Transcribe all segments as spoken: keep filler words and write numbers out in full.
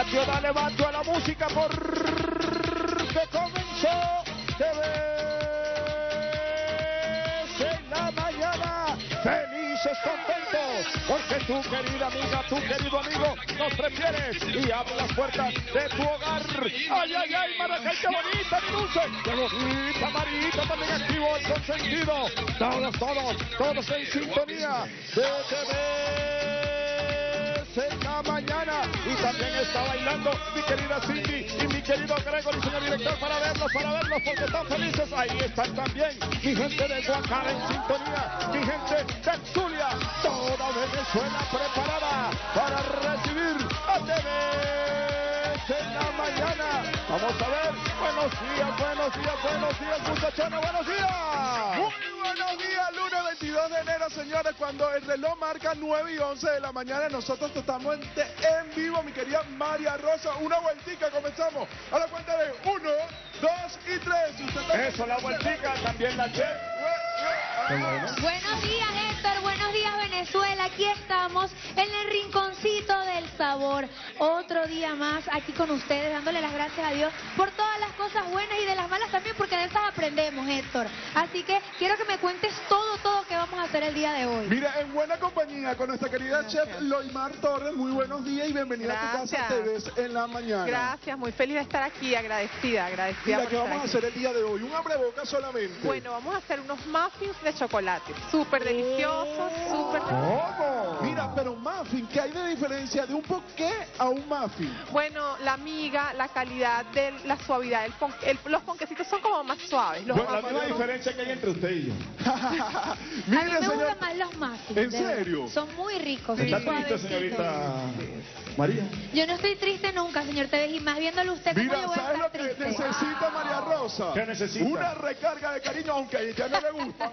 Mateo, dale Mateo a la música porque comenzó T V en la mañana. Felices, contentos, porque tú, querida amiga, tú, querido amigo, nos prefieres y abre las puertas de tu hogar. Ay, ay, ay, Maracay, qué bonita, mi dulce, qué bonita, Marita, también activo el consentido. Todos, todos, todos en sintonía de T V en la mañana. Y también está bailando mi querida Cindy y mi querido Gregory, señor director, para verlos, para verlos, porque están felices. Ahí están también mi gente de Guacara en sintonía, mi gente de Zulia, toda Venezuela preparada para recibir a T V en la mañana. Vamos a ver, buenos días, buenos días, buenos días, muchachones, buenos días. Muy buenos días, lunes veintidós de enero, señores, cuando el reloj marca nueve y once de la mañana, nosotros estamos en, en vivo, mi querida María Rosa. Una vueltica, comenzamos a la cuenta de uno, dos y tres. Eso, la vueltica, también la che. Buenos días, Héctor, buenos días, Venezuela. Aquí estamos en el rinconcito del sabor. Otro día más aquí con ustedes, dándole las gracias a Dios por todas las cosas buenas y de las malas también, porque de esas aprendemos, Héctor. Así que quiero que me cuentes todo, todo que vamos a hacer el día de hoy. Mira, en buena compañía con nuestra querida Gracias. chef Loimar Torres. Muy buenos días y bienvenida Gracias. a tu casa T V en la mañana. Gracias, muy feliz de estar aquí, agradecida, agradecida. Mira, ¿qué vamos a hacer el día de hoy? Un abrebocas solamente. Bueno, vamos a hacer unos muffins de chocolate, súper deliciosos, súper deliciosos. ¿Cómo? Mira, pero muffin, ¿qué hay de diferencia de un poqué a un muffin? Bueno, la miga, la calidad, de la suavidad, el pon, el, los ponquecitos son como más suaves. Los Bueno, la misma son... diferencia que hay entre usted y yo. A mí Mire, me señor. gustan más los muffins. ¿En de verdad. serio? Son muy ricos. ¿Está muy triste, suavecitos. señorita María? Yo no estoy triste nunca, señor T V, y más viéndolo usted, ¿cómo Mira, yo voy a ¿sabes estar lo que triste? necesita María Rosa? ¿Qué necesita? Una recarga de cariño, aunque a ella no le gusta.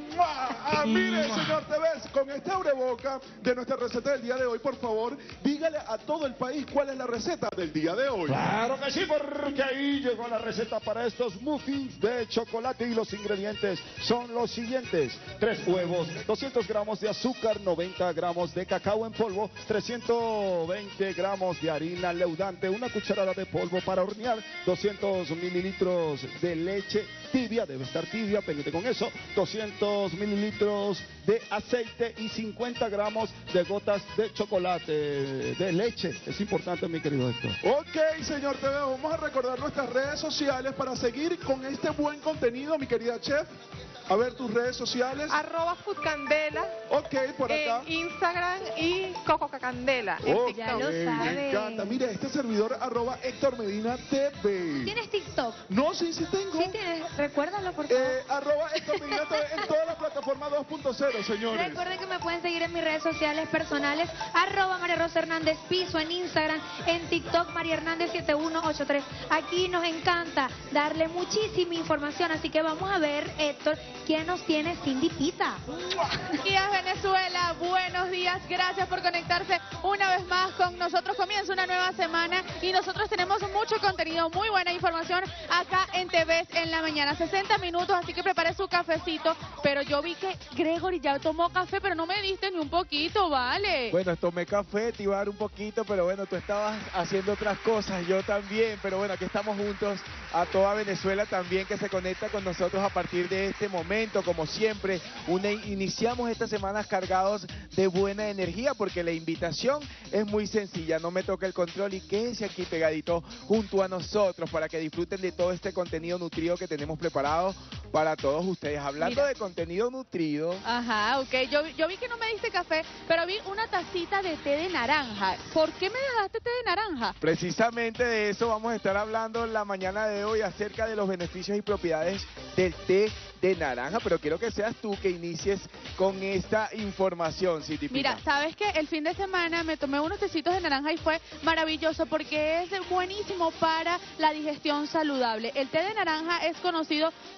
Ah, mire, señor T V, con esta abreboca de nuestra receta del día de hoy, por favor, dígale a todo el país cuál es la receta del día de hoy. Claro que sí, porque ahí llegó la receta para estos muffins de chocolate y los ingredientes son los siguientes: tres huevos, doscientos gramos de azúcar, noventa gramos de cacao en polvo, trescientos veinte gramos de harina leudante, una cucharada de polvo para hornear, doscientos mililitros de leche tibia, debe estar tibia, pendiente con eso, doscientos mililitros de aceite y cincuenta gramos de gotas de chocolate, de leche. Es importante, mi querido Héctor. Ok, señor T V, vamos a recordar nuestras redes sociales para seguir con este buen contenido, mi querida chef. A ver tus redes sociales. Arroba Foodcandela. Ok, por acá. En Instagram y Coco Candela. Oh, Ya lo me sabe. encanta. Mira, este servidor arroba Héctor Medina T V. ¿Tienes TikTok? No, sí, sí tengo. Sí tienes, recuérdalo por favor. Eh, arroba Héctor Medina T V en toda la plataforma dos punto cero, señores. Recuerden que me pueden seguir en mis redes sociales personales, arroba María Rosa Hernández Piso en Instagram, en TikTok María Hernández siete uno ocho tres. Aquí nos encanta darle muchísima información, así que vamos a ver, Héctor, quién nos tiene Cindy Pita. Buenos días, Venezuela, buenos días, gracias por conectarse una vez más con nosotros. Comienza una nueva semana y nosotros tenemos mucho contenido, muy buena información acá en T V en la mañana, sesenta minutos, así que prepare su cafecito. Pero yo vi que Gregory ya tomó café, pero no me diste ni un poquito, ¿vale? Bueno, tomé café, te iba a dar un poquito, pero bueno, tú estabas haciendo otras cosas, yo también, pero bueno, aquí estamos juntos, a toda Venezuela también que se conecta con nosotros a partir de este momento, como siempre, una, iniciamos estas semanas cargados de buena energía, porque la invitación es muy sencilla, no me toque el control y quédese aquí pegadito junto a nosotros para que disfruten de todo este contenido nutrido que tenemos preparado para todos ustedes. Hablando Mira. de contenido nutrido... Ajá, ok, yo, yo vi que no me diste café, pero vi una tacita de té de naranja. ¿Por qué me dejaste té de naranja? Precisamente de eso vamos a estar hablando la mañana de hoy, acerca de los beneficios y propiedades del té de naranja, pero quiero que seas tú que inicies con esta información, Cindy Pita. Mira, sabes que el fin de semana me tomé unos tecitos de naranja y fue maravilloso porque es buenísimo para la digestión saludable. El té de naranja es conocido por sus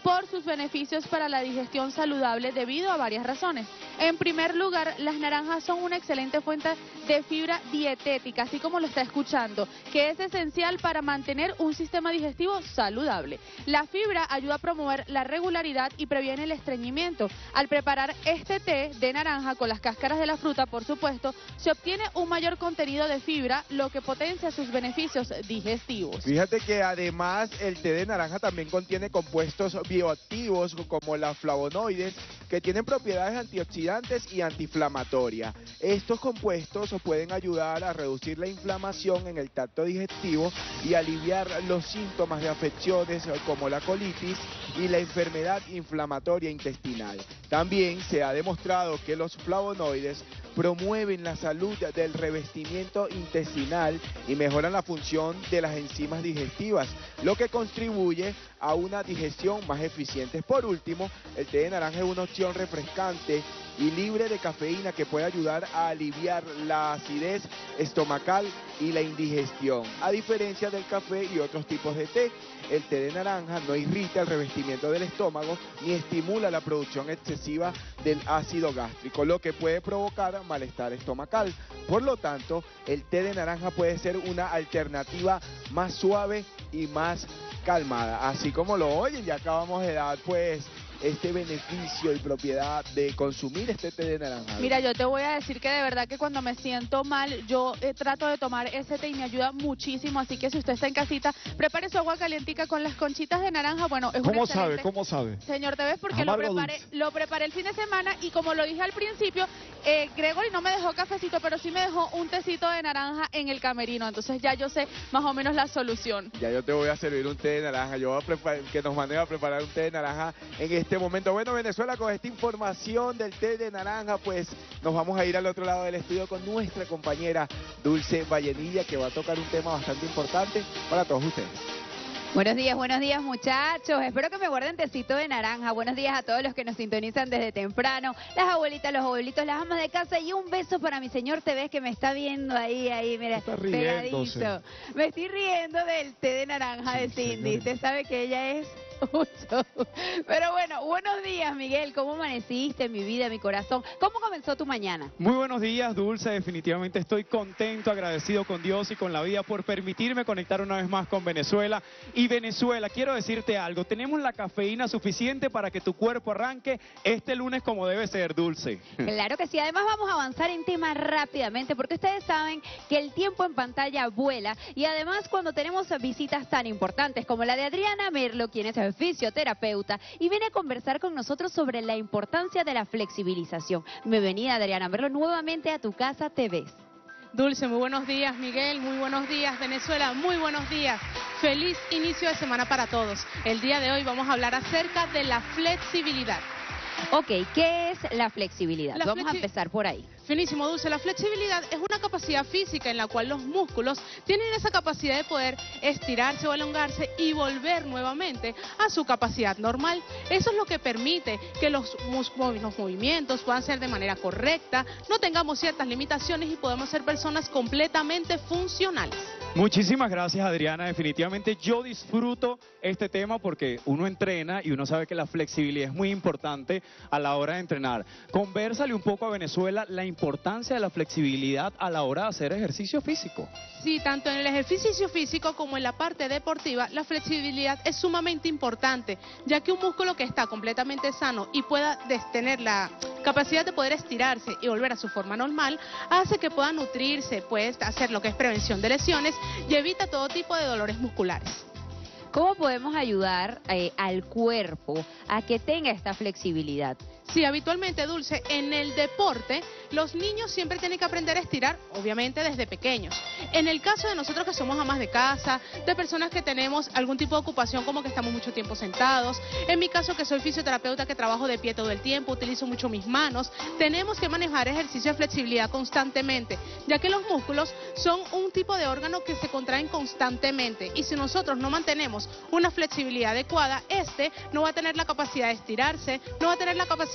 beneficios para la digestión saludable debido a varias razones. En primer lugar, las naranjas son una excelente fuente de fibra dietética, así como lo está escuchando, que es esencial para mantener un sistema digestivo saludable. La fibra ayuda a promover la regularidad y previene el estreñimiento. Al preparar este té de naranja con las cáscaras de la fruta, por supuesto, se obtiene un mayor contenido de fibra, lo que potencia sus beneficios digestivos. Fíjate que además el té de naranja también contiene compuestos bioactivos como las flavonoides, que tienen propiedades antioxidantes y antiinflamatorias. Estos compuestos pueden ayudar a reducir la inflamación en el tracto digestivo y aliviar los síntomas de afecciones como la colitis y la enfermedad inflamatoria intestinal. También se ha demostrado que los flavonoides promueven la salud del revestimiento intestinal y mejoran la función de las enzimas digestivas, lo que contribuye a una digestión más eficiente. Por último, el té de naranja es una opción refrescante y libre de cafeína que puede ayudar a aliviar la acidez estomacal y la indigestión. A diferencia del café y otros tipos de té, el té de naranja no irrita el revestimiento del estómago ni estimula la producción excesiva del ácido gástrico, lo que puede provocar malestar estomacal. Por lo tanto, el té de naranja puede ser una alternativa más suave y más calmada. Así como lo oyen, ya acabamos de dar pues este beneficio y propiedad de consumir este té de naranja. Mira, yo te voy a decir que de verdad que cuando me siento mal, yo eh, trato de tomar ese té y me ayuda muchísimo, así que si usted está en casita, prepare su agua calientica con las conchitas de naranja. Bueno, es ¿Cómo un sabe? excelente... ¿Cómo sabe? Señor, te ves porque lo Amargo preparé, dulce. lo preparé el fin de semana y como lo dije al principio, eh, Gregory no me dejó cafecito, pero sí me dejó un tecito de naranja en el camerino, entonces ya yo sé más o menos la solución. Ya yo te voy a servir un té de naranja, yo voy a preparar, que nos manden a preparar un té de naranja en este momento. Bueno, Venezuela, con esta información del té de naranja, pues nos vamos a ir al otro lado del estudio con nuestra compañera Dulce Vallenilla, que va a tocar un tema bastante importante para todos ustedes. Buenos días, buenos días muchachos, espero que me guarden tecito de naranja. Buenos días a todos los que nos sintonizan desde temprano, las abuelitas, los abuelitos, las amas de casa, y un beso para mi señor T V que me está viendo ahí, ahí, mira, Está riéndose. pegadito. Me estoy riendo del té de naranja de Sí, Cindy, señor. usted sabe que ella es mucho. Pero bueno, buenos días Miguel, ¿cómo amaneciste, mi vida, mi corazón? ¿Cómo comenzó tu mañana? Muy buenos días, Dulce. Definitivamente estoy contento, agradecido con Dios y con la vida por permitirme conectar una vez más con Venezuela. Y Venezuela, quiero decirte algo, tenemos la cafeína suficiente para que tu cuerpo arranque este lunes como debe ser, Dulce. Claro que sí, además vamos a avanzar en tema rápidamente porque ustedes saben que el tiempo en pantalla vuela y además cuando tenemos visitas tan importantes como la de Adriana Merlo, quien es fisioterapeuta y viene a conversar con nosotros sobre la importancia de la flexibilización. Bienvenida Adriana Merlo nuevamente a Tu Casa T V. Dulce, muy buenos días, Miguel, muy buenos días, Venezuela, muy buenos días. Feliz inicio de semana para todos. El día de hoy vamos a hablar acerca de la flexibilidad. Ok, ¿qué es la flexibilidad? La Vamos flexi- a empezar por ahí. Finísimo, Dulce. La flexibilidad es una capacidad física en la cual los músculos tienen esa capacidad de poder estirarse o elongarse y volver nuevamente a su capacidad normal. Eso es lo que permite que los, mus- los movimientos puedan ser de manera correcta, no tengamos ciertas limitaciones y podemos ser personas completamente funcionales. Muchísimas gracias, Adriana. Definitivamente yo disfruto este tema porque uno entrena y uno sabe que la flexibilidad es muy importante a la hora de entrenar. Convérsale un poco a Venezuela la importancia de la flexibilidad a la hora de hacer ejercicio físico. Sí, tanto en el ejercicio físico como en la parte deportiva, la flexibilidad es sumamente importante, ya que un músculo que está completamente sano y pueda des- tener la capacidad de poder estirarse y volver a su forma normal, hace que pueda nutrirse, puede hacer lo que es prevención de lesiones y evita todo tipo de dolores musculares. ¿Cómo podemos ayudar eh, al cuerpo a que tenga esta flexibilidad? Sí, habitualmente, Dulce, en el deporte, los niños siempre tienen que aprender a estirar, obviamente desde pequeños. En el caso de nosotros que somos amas de casa, de personas que tenemos algún tipo de ocupación como que estamos mucho tiempo sentados, en mi caso que soy fisioterapeuta que trabajo de pie todo el tiempo, utilizo mucho mis manos, tenemos que manejar ejercicio de flexibilidad constantemente, ya que los músculos son un tipo de órgano que se contraen constantemente y si nosotros no mantenemos una flexibilidad adecuada, este no va a tener la capacidad de estirarse, no va a tener la capacidad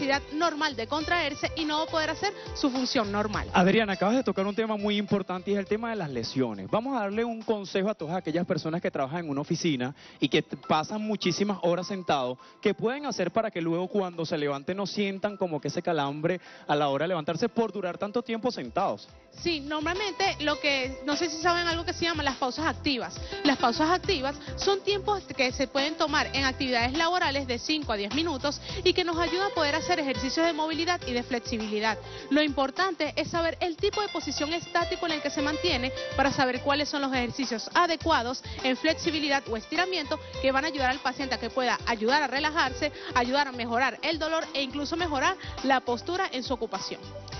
capacidad normal de contraerse y no va a poder hacer su función normal. Adriana, acabas de tocar un tema muy importante y es el tema de las lesiones. Vamos a darle un consejo a todas aquellas personas que trabajan en una oficina y que pasan muchísimas horas sentados, ¿qué pueden hacer para que luego cuando se levanten no sientan como que ese calambre a la hora de levantarse por durar tanto tiempo sentados? Sí, normalmente lo que, no sé si saben algo que se llama las pausas activas. Las pausas activas son tiempos que se pueden tomar en actividades laborales de cinco a diez minutos y que nos ayuda a poder hacer ejercicios de movilidad y de flexibilidad. Lo importante es saber el tipo de posición estático en el que se mantiene para saber cuáles son los ejercicios adecuados en flexibilidad o estiramiento que van a ayudar al paciente a que pueda ayudar a relajarse, ayudar a mejorar el dolor e incluso mejorar la postura en su ocupación.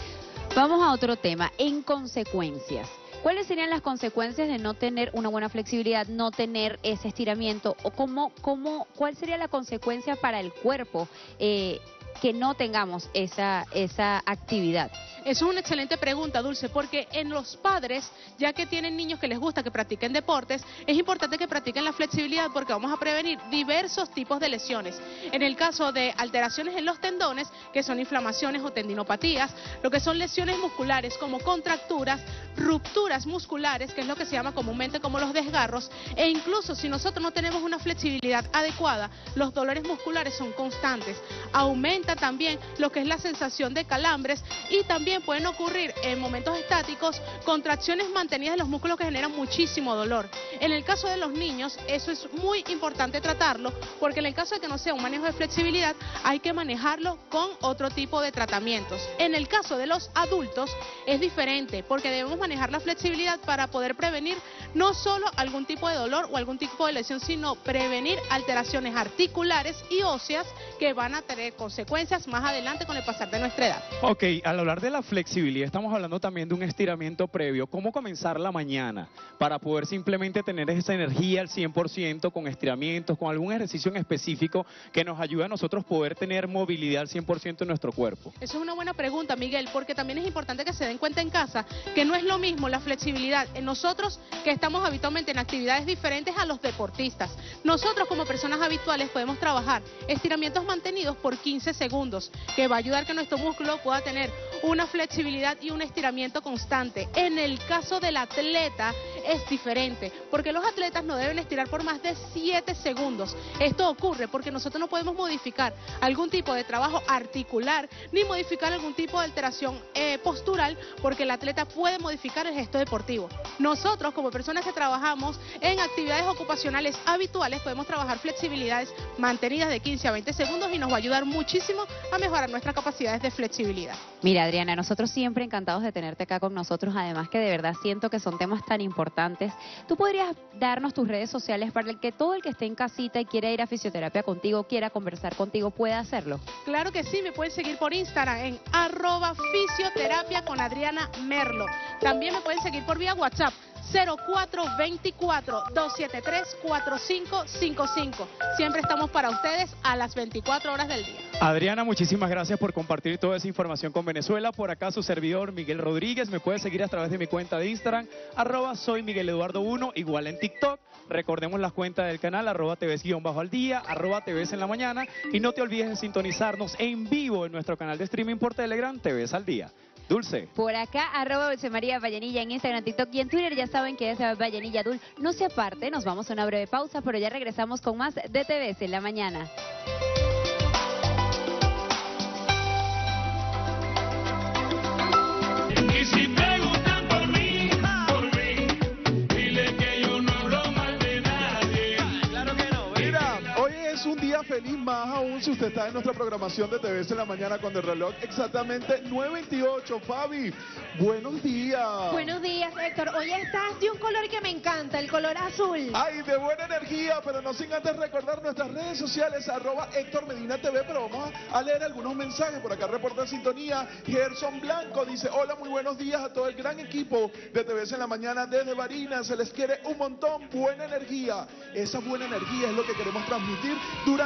Vamos a otro tema, en consecuencias. ¿Cuáles serían las consecuencias de no tener una buena flexibilidad, no tener ese estiramiento? ¿O cómo, cómo, cuál sería la consecuencia para el cuerpo eh, que no tengamos esa, esa actividad? Eso es una excelente pregunta, Dulce, porque en los padres, ya que tienen niños que les gusta que practiquen deportes, es importante que practiquen la flexibilidad porque vamos a prevenir diversos tipos de lesiones. En el caso de alteraciones en los tendones, que son inflamaciones o tendinopatías, lo que son lesiones musculares como contracturas, rupturas musculares, que es lo que se llama comúnmente como los desgarros, e incluso si nosotros no tenemos una flexibilidad adecuada, los dolores musculares son constantes. Aumenta también lo que es la sensación de calambres y también pueden ocurrir en momentos estáticos contracciones mantenidas de los músculos que generan muchísimo dolor. En el caso de los niños, eso es muy importante tratarlo, porque en el caso de que no sea un manejo de flexibilidad, hay que manejarlo con otro tipo de tratamientos. En el caso de los adultos, es diferente, porque debemos manejar la flexibilidad para poder prevenir no solo algún tipo de dolor o algún tipo de lesión, sino prevenir alteraciones articulares y óseas que van a tener consecuencias más adelante con el pasar de nuestra edad. Ok, al hablar de la flexibilidad, estamos hablando también de un estiramiento previo. ¿Cómo comenzar la mañana para poder simplemente tener esa energía al cien por ciento con estiramientos, con algún ejercicio en específico que nos ayude a nosotros poder tener movilidad al cien por ciento en nuestro cuerpo? Eso es una buena pregunta, Miguel, porque también es importante que se den cuenta en casa que no es lo mismo la flexibilidad en nosotros que estamos habitualmente en actividades diferentes a los deportistas. Nosotros como personas habituales podemos trabajar estiramientos mantenidos por quince segundos, que va a ayudar que nuestro músculo pueda tener una flexibilidad y un estiramiento constante. En el caso del atleta es diferente, porque los atletas no deben estirar por más de siete segundos. Esto ocurre porque nosotros no podemos modificar algún tipo de trabajo articular, ni modificar algún tipo de alteración eh, postural, porque el atleta puede modificar el gesto deportivo. Nosotros, como personas que trabajamos en actividades ocupacionales habituales, podemos trabajar flexibilidades mantenidas de quince a veinte segundos y nos va a ayudar muchísimo a mejorar nuestras capacidades de flexibilidad. Mira, Adriana, nosotros siempre encantados de tenerte acá con nosotros, además que de verdad siento que son temas tan importantes. ¿Tú podrías darnos tus redes sociales para el que todo el que esté en casita y quiera ir a fisioterapia contigo, quiera conversar contigo, pueda hacerlo? Claro que sí, me pueden seguir por Instagram en arroba fisioterapia con Adriana Merlo. También me pueden seguir por vía WhatsApp cero cuatro veinticuatro, doscientos setenta y tres, cuarenta y cinco cincuenta y cinco. Siempre estamos para ustedes a las veinticuatro horas del día. Adriana, muchísimas gracias por compartir toda esa información con Venezuela. Por acá su servidor Miguel Rodríguez. Me puede seguir a través de mi cuenta de Instagram, arroba soy Miguel Eduardo uno, igual en TikTok. Recordemos las cuentas del canal, arroba T Vs guión bajo al día, arroba T Vs en la mañana. Y no te olvides de sintonizarnos en vivo en nuestro canal de streaming por Telegram, T Vs al día. Dulce. Por acá, arroba Dulce María Vallenilla en Instagram, TikTok y en Twitter. Ya saben que es Vallenilla Dul. No se aparte, nos vamos a una breve pausa, pero ya regresamos con más de T Vs en la mañana. Y si preguntan por mí, por mí, dile que yo no hablo mal de nadie. Claro que no. Mira, hoy es un día feliz, más aún si usted está en nuestra programación de T Vs en la mañana cuando el reloj exactamente nueve veintiocho. Fabi, buenos días. Buenos días, Héctor. Hoy estás de un color que me encanta, el color azul. Ay, de buena energía, pero no sin antes recordar nuestras redes sociales, arroba Héctor Medina T V, pero vamos a leer algunos mensajes. Por acá reporta sintonía, Gerson Blanco dice, hola, muy buenos días a todo el gran equipo de T Vs en la mañana desde Barinas, se les quiere un montón, buena energía. Esa buena energía es lo que queremos transmitir durante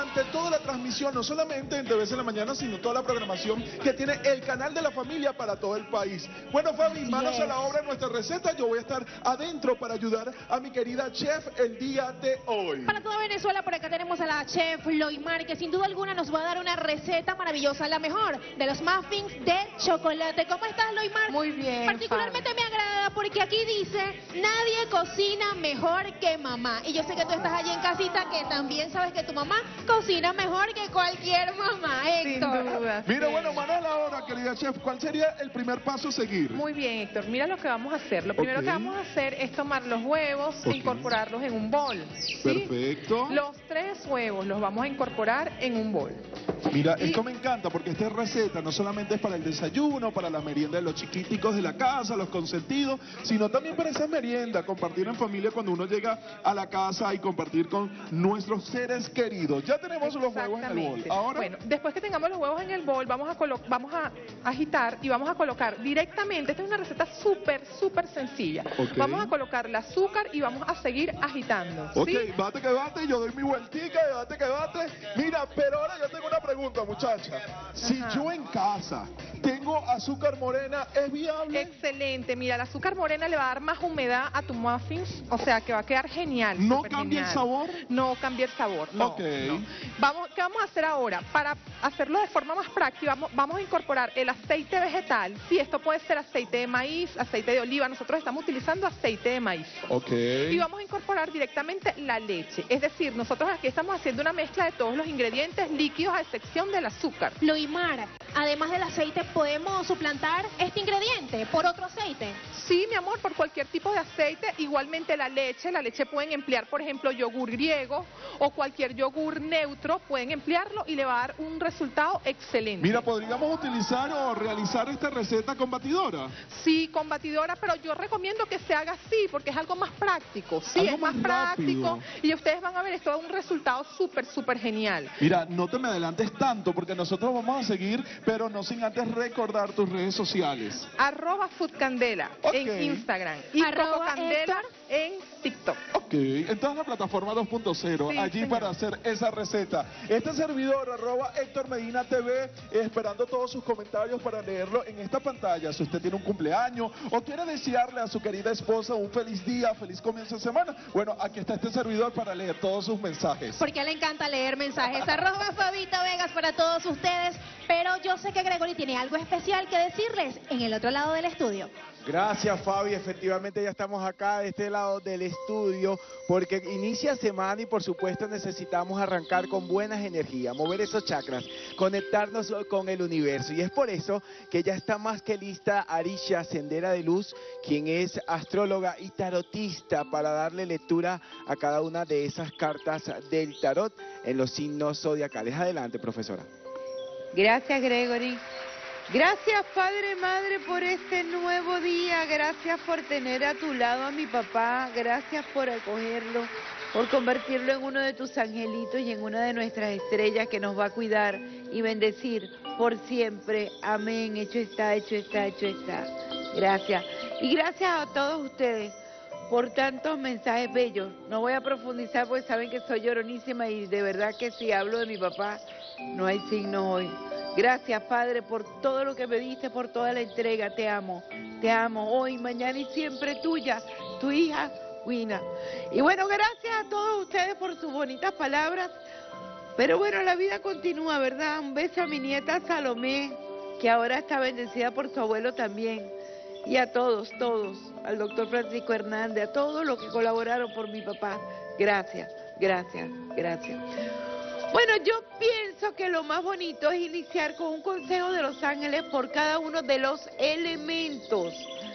durante toda la transmisión, no solamente en T V C en la mañana, sino toda la programación que tiene el canal de la familia para todo el país. Bueno, Fabi, manos Yes. a la obra en nuestra receta. Yo voy a estar adentro para ayudar a mi querida chef el día de hoy. Para toda Venezuela, por acá tenemos a la chef Loimar, que sin duda alguna nos va a dar una receta maravillosa, la mejor de los muffins de chocolate. ¿Cómo estás, Loimar? Muy bien, Particularmente me agrada porque aquí dice, nadie cocina mejor que mamá. Y yo sé que tú estás allí en casita, que también sabes que tu mamá cocina mejor que cualquier mamá, Héctor. Sin duda. Mira, sí. bueno, manos a la obra, querida chef. ¿Cuál sería el primer paso a seguir? Muy bien, Héctor. Mira lo que vamos a hacer. Lo primero Ok. que vamos a hacer es tomar los huevos Ok. e incorporarlos en un bol. ¿sí? Perfecto. Los tres huevos los vamos a incorporar en un bol. Mira, Y- esto me encanta porque esta receta no solamente es para el desayuno, para la merienda de los chiquiticos de la casa, los consentidos, sino también para esa merienda, compartir en familia cuando uno llega a la casa y compartir con nuestros seres queridos. Ya tenemos los huevos en el bol. Exactamente. Ahora, Bueno, después que tengamos los huevos en el bol, vamos a, colo- vamos a agitar y vamos a colocar directamente, esta es una receta súper, súper sencilla. Ok. Vamos a colocar el azúcar y vamos a seguir agitando. ok, ¿sí? bate que bate, yo doy mi vueltica, y bate que bate. Mira, pero ahora yo tengo una pregunta, muchacha. Si Ajá. yo en casa tengo azúcar morena, ¿es viable? Excelente, mira, el azúcar morena le va a dar más humedad a tu muffins, o sea que va a quedar genial. ¿No súper cambia el genial. sabor? No cambia el sabor, no. Ok. no. Vamos, ¿qué vamos a hacer ahora? Para hacerlo de forma más práctica, vamos, vamos a incorporar el aceite vegetal. Sí, esto puede ser aceite de maíz, aceite de oliva, nosotros estamos utilizando aceite de maíz. Ok. Y vamos a incorporar directamente la leche, es decir, nosotros aquí estamos haciendo una mezcla de todos los ingredientes líquidos a excepción del azúcar. Loimar, además del aceite, ¿podemos suplantar este ingrediente por otro aceite? Sí, mi amor, por cualquier tipo de aceite, igualmente la leche, la leche pueden emplear, por ejemplo, yogur griego o cualquier yogur neutro, pueden emplearlo y le va a dar un resultado excelente. Mira, podríamos utilizar o realizar esta receta con batidora. Sí, con batidora, pero yo recomiendo que se haga así porque es algo más práctico. Sí, Algo es más, más práctico rápido. y ustedes van a ver esto da un resultado súper, súper genial. Mira, no te me adelantes tanto porque nosotros vamos a seguir, pero no sin antes recordar tus redes sociales. Arroba Foodcandela Ok. en Instagram y Arroba Coco Candela Héctor. en TikTok. Ok, entonces la plataforma dos punto cero, Sí, allí señor. para hacer esa receta. Este servidor, arroba Héctor Medina T V, esperando todos sus comentarios para leerlo en esta pantalla. Si usted tiene un cumpleaños o quiere desearle a su querida esposa un feliz día, feliz comienzo de semana, bueno, aquí está este servidor para leer todos sus mensajes. Porque le encanta leer mensajes. Arroba Fabito Vegas para todos ustedes. Pero yo sé que Gregory tiene algo especial que decirles en el otro lado del estudio. Gracias, Fabi. Efectivamente ya estamos acá de este lado del estudio porque inicia semana y por supuesto necesitamos arrancar con buenas energías, mover esos chakras, conectarnos con el universo. Y es por eso que ya está más que lista Arisha Sendera de Luz, quien es astróloga y tarotista, para darle lectura a cada una de esas cartas del tarot en los signos zodiacales. Adelante, profesora. Gracias, Gregory. Gracias, Padre, Madre, por este nuevo día. Gracias por tener a tu lado a mi papá. Gracias por acogerlo, por convertirlo en uno de tus angelitos y en una de nuestras estrellas que nos va a cuidar y bendecir por siempre. Amén. Hecho está, hecho está, hecho está. Gracias. Y gracias a todos ustedes por tantos mensajes bellos. No voy a profundizar porque saben que soy lloronísima y de verdad que si hablo de mi papá, no hay signo hoy. Gracias, Padre, por todo lo que me diste, por toda la entrega. Te amo, te amo hoy, mañana y siempre tuya, tu hija, Wina. Y bueno, gracias a todos ustedes por sus bonitas palabras. Pero bueno, la vida continúa, ¿verdad? Un beso a mi nieta Salomé, que ahora está bendecida por su abuelo también. Y a todos, todos, al doctor Francisco Hernández, a todos los que colaboraron por mi papá. Gracias, gracias, gracias. Bueno, yo pienso que lo más bonito es iniciar con un consejo de los ángeles por cada uno de los elementos.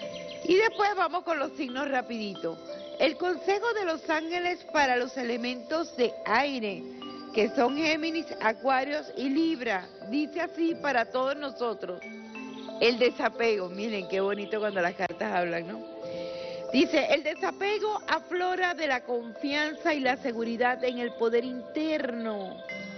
Y después vamos con los signos rapidito. El consejo de los ángeles para los elementos de aire, que son Géminis, Acuarios y Libra. Dice así para todos nosotros. El desapego, miren qué bonito cuando las cartas hablan, ¿no? Dice, el desapego aflora de la confianza y la seguridad en el poder interno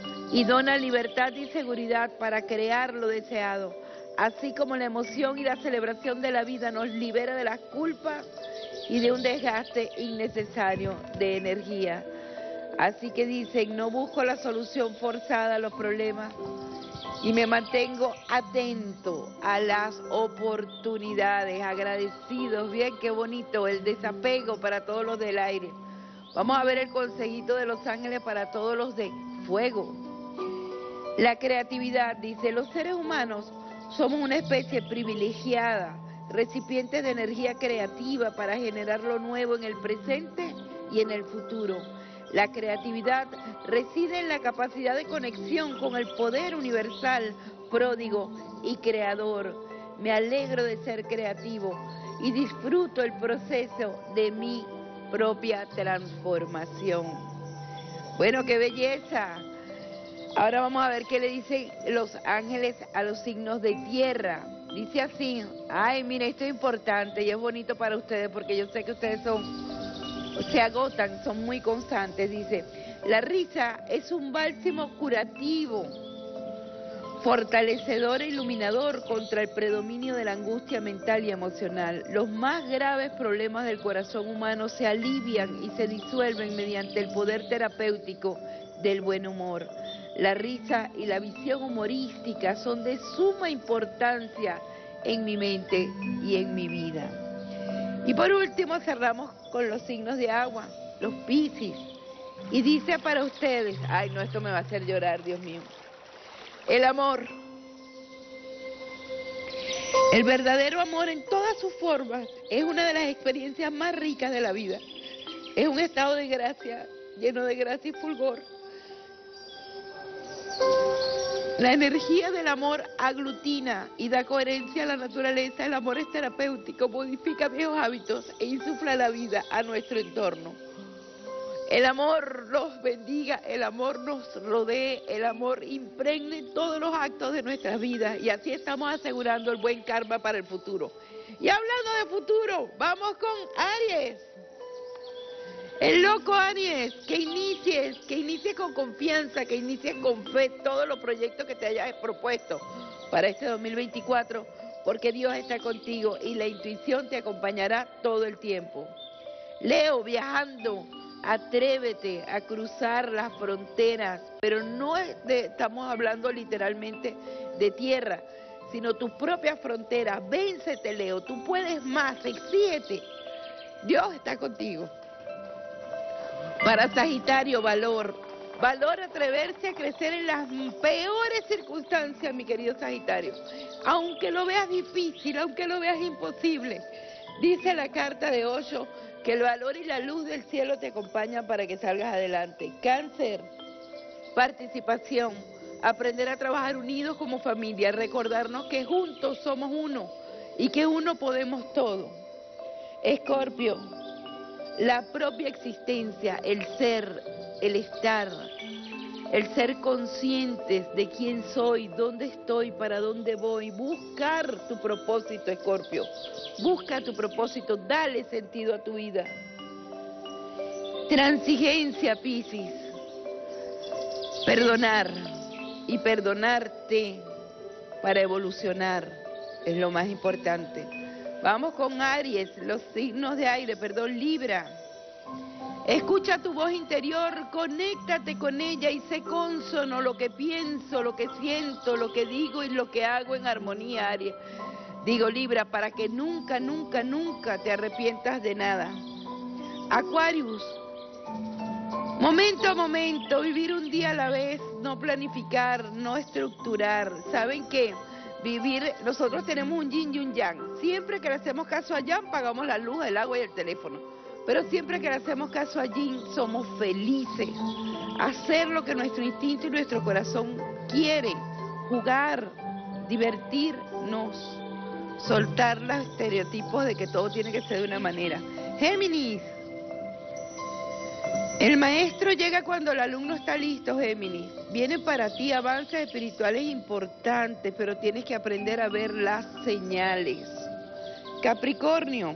y dona libertad y seguridad para crear lo deseado, así como la emoción y la celebración de la vida nos libera de las culpas y de un desgaste innecesario de energía. Así que dicen, no busco la solución forzada a los problemas y me mantengo atento a las oportunidades, agradecidos. Bien, qué bonito, el desapego para todos los del aire. Vamos a ver el consejito de los ángeles para todos los de fuego. La creatividad, dice, los seres humanos somos una especie privilegiada, recipientes de energía creativa para generar lo nuevo en el presente y en el futuro. La creatividad reside en la capacidad de conexión con el poder universal, pródigo y creador. Me alegro de ser creativo y disfruto el proceso de mi propia transformación. Bueno, qué belleza. Ahora vamos a ver qué le dicen los ángeles a los signos de tierra. Dice así, ay, mire, esto es importante y es bonito para ustedes porque yo sé que ustedes son... se agotan, son muy constantes. Dice, la risa es un bálsamo curativo, fortalecedor e iluminador contra el predominio de la angustia mental y emocional. Los más graves problemas del corazón humano se alivian y se disuelven mediante el poder terapéutico del buen humor. La risa y la visión humorística son de suma importancia en mi mente y en mi vida. Y por último cerramos con los signos de agua, los Piscis. Y dice para ustedes, ay no, esto me va a hacer llorar, Dios mío. El amor. El verdadero amor en todas sus formas es una de las experiencias más ricas de la vida. Es un estado de gracia, lleno de gracia y fulgor. La energía del amor aglutina y da coherencia a la naturaleza. El amor es terapéutico, modifica viejos hábitos e insufla la vida a nuestro entorno. El amor nos bendiga, el amor nos rodee, el amor impregne todos los actos de nuestras vidas y así estamos asegurando el buen karma para el futuro. Y hablando de futuro, vamos con Aries. El loco Aries, que inicies, que inicies con confianza, que inicies con fe todos los proyectos que te hayas propuesto para este dos mil veinticuatro, porque Dios está contigo y la intuición te acompañará todo el tiempo. Leo, viajando, atrévete a cruzar las fronteras, pero no es de, estamos hablando literalmente de tierra, sino tus propias fronteras. Véncete, Leo, tú puedes más, exígete. Dios está contigo. Para Sagitario, valor. Valor atreverse a crecer en las peores circunstancias, mi querido Sagitario. Aunque lo veas difícil, aunque lo veas imposible. Dice la carta de Osho que el valor y la luz del cielo te acompañan para que salgas adelante. Cáncer, participación. Aprender a trabajar unidos como familia. Recordarnos que juntos somos uno y que uno podemos todo. Escorpio. La propia existencia, el ser, el estar, el ser conscientes de quién soy, dónde estoy, para dónde voy, buscar tu propósito, Escorpio, busca tu propósito, dale sentido a tu vida. Transigencia, Piscis, perdonar y perdonarte para evolucionar es lo más importante. Vamos con Aries, los signos de aire, perdón, Libra. Escucha tu voz interior, conéctate con ella y sé cónsono lo que pienso, lo que siento, lo que digo y lo que hago en armonía, Aries. Digo Libra, para que nunca, nunca, nunca te arrepientas de nada. Acuarius. Momento a momento, vivir un día a la vez, no planificar, no estructurar. ¿Saben qué? Vivir, nosotros tenemos un yin y un yang. Siempre que le hacemos caso a yang, pagamos la luz, el agua y el teléfono. Pero siempre que le hacemos caso a yin, somos felices. Hacer lo que nuestro instinto y nuestro corazón quiere. Jugar, divertirnos. Soltar los estereotipos de que todo tiene que ser de una manera. Géminis. El maestro llega cuando el alumno está listo, Géminis. Vienen para ti avances espirituales importantes, pero tienes que aprender a ver las señales. Capricornio.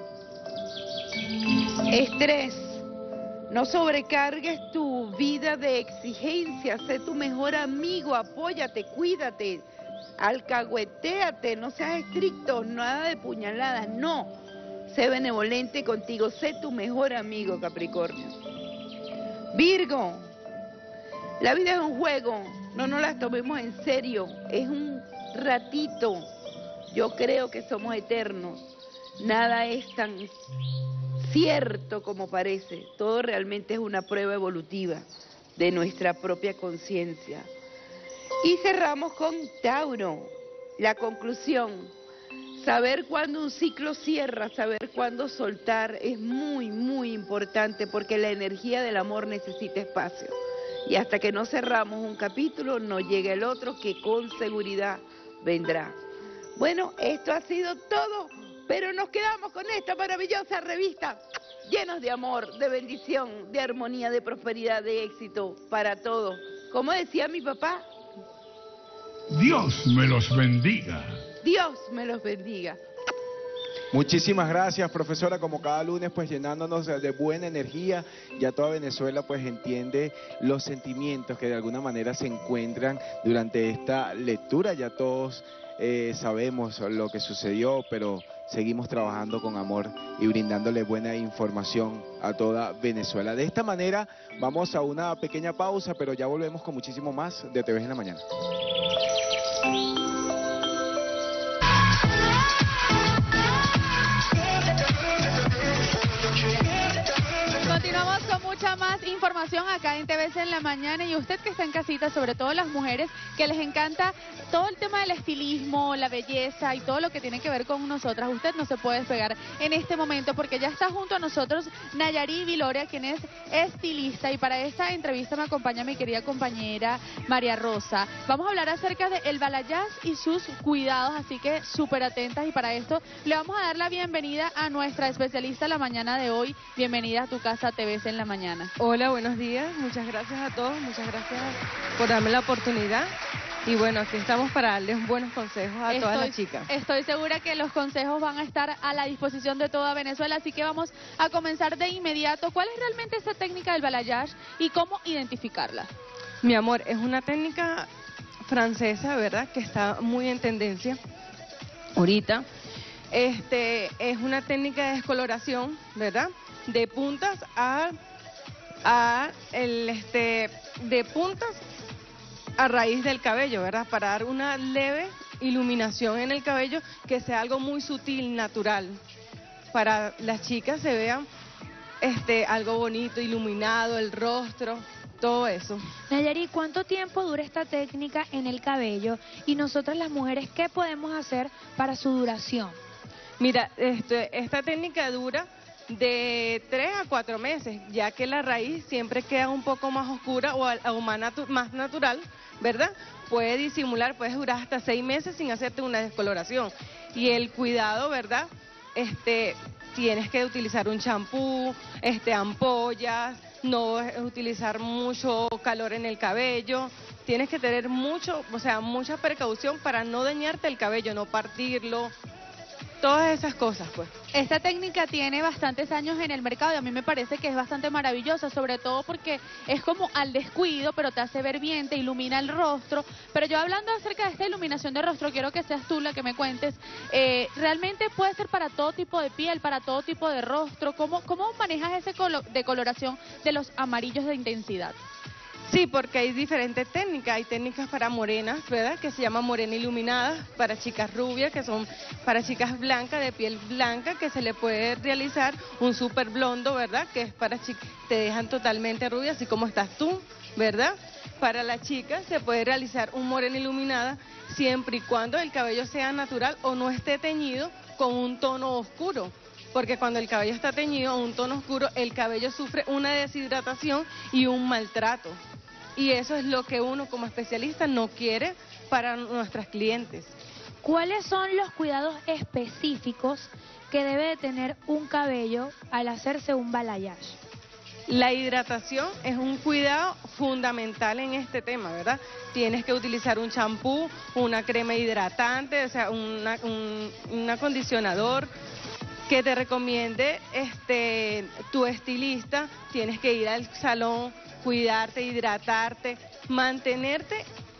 Estrés. No sobrecargues tu vida de exigencia. Sé tu mejor amigo, apóyate, cuídate, alcahuetéate, no seas estricto, nada de puñaladas, no. Sé benevolente contigo, sé tu mejor amigo, Capricornio. Virgo, la vida es un juego, no nos la tomemos en serio, es un ratito. Yo creo que somos eternos, nada es tan cierto como parece, todo realmente es una prueba evolutiva de nuestra propia conciencia. Y cerramos con Tauro, la conclusión. Saber cuándo un ciclo cierra, saber cuándo soltar es muy, muy importante porque la energía del amor necesita espacio. Y hasta que no cerramos un capítulo, no llega el otro que con seguridad vendrá. Bueno, esto ha sido todo, pero nos quedamos con esta maravillosa revista, llenos de amor, de bendición, de armonía, de prosperidad, de éxito para todos. Como decía mi papá, Dios me los bendiga. Dios me los bendiga. Muchísimas gracias, profesora, como cada lunes, pues llenándonos de buena energía. Ya toda Venezuela pues entiende los sentimientos que de alguna manera se encuentran durante esta lectura. Ya todos eh, sabemos lo que sucedió, pero seguimos trabajando con amor y brindándole buena información a toda Venezuela. De esta manera vamos a una pequeña pausa, pero ya volvemos con muchísimo más de T V en la Mañana. Continuamos con mucha más información acá en T V C en la Mañana, y usted que está en casita, sobre todo las mujeres que les encanta todo el tema del estilismo, la belleza y todo lo que tiene que ver con nosotras, usted no se puede despegar en este momento porque ya está junto a nosotros Nayari Viloria, quien es estilista, y para esta entrevista me acompaña mi querida compañera María Rosa. Vamos a hablar acerca del balayage y sus cuidados, así que súper atentas, y para esto le vamos a dar la bienvenida a nuestra especialista la mañana de hoy. Bienvenida a tu casa T V C en la Mañana. Hola, buenos días, muchas gracias a todos, muchas gracias por darme la oportunidad. Y bueno, aquí estamos para darles buenos consejos a todas las chicas. Estoy segura que los consejos van a estar a la disposición de toda Venezuela, así que vamos a comenzar de inmediato. ¿Cuál es realmente esa técnica del balayage y cómo identificarla? Mi amor, es una técnica francesa, ¿verdad?, que está muy en tendencia ahorita. Este, es una técnica de descoloración, ¿verdad?, de puntas a, a el, este, de puntas a raíz del cabello, ¿verdad? Para dar una leve iluminación en el cabello, que sea algo muy sutil, natural, para las chicas se vean este, algo bonito, iluminado, el rostro, todo eso. Nayari, ¿cuánto tiempo dura esta técnica en el cabello? Y nosotras las mujeres, ¿qué podemos hacer para su duración? Mira, este, esta técnica dura de tres a cuatro meses, ya que la raíz siempre queda un poco más oscura o, o más, natu más natural, ¿verdad? Puede disimular, puedes durar hasta seis meses sin hacerte una descoloración. Y el cuidado, ¿verdad? Este, tienes que utilizar un champú, este, ampollas, no utilizar mucho calor en el cabello. Tienes que tener mucho, o sea, mucha precaución para no dañarte el cabello, no partirlo. Todas esas cosas, pues. Esta técnica tiene bastantes años en el mercado y a mí me parece que es bastante maravillosa, sobre todo porque es como al descuido, pero te hace ver bien, te ilumina el rostro. Pero yo hablando acerca de esta iluminación de rostro, quiero que seas tú la que me cuentes. Eh, ¿Realmente puede ser para todo tipo de piel, para todo tipo de rostro? ¿Cómo, cómo manejas ese colo de coloración de los amarillos de intensidad? Sí, porque hay diferentes técnicas. Hay técnicas para morenas, ¿verdad?, que se llama morena iluminada, para chicas rubias, que son para chicas blancas, de piel blanca, que se le puede realizar un súper blondo, ¿verdad?, que es para chicas, te dejan totalmente rubia, así como estás tú, ¿verdad? Para las chicas se puede realizar un morena iluminada, siempre y cuando el cabello sea natural o no esté teñido con un tono oscuro. Porque cuando el cabello está teñido a un tono oscuro, el cabello sufre una deshidratación y un maltrato. Y eso es lo que uno como especialista no quiere para nuestras clientes. ¿Cuáles son los cuidados específicos que debe de tener un cabello al hacerse un balayage? La hidratación es un cuidado fundamental en este tema, ¿verdad? Tienes que utilizar un champú, una crema hidratante, o sea, una, un, un acondicionador que te recomiende este, tu estilista. Tienes que ir al salón, cuidarte, hidratarte, mantenerte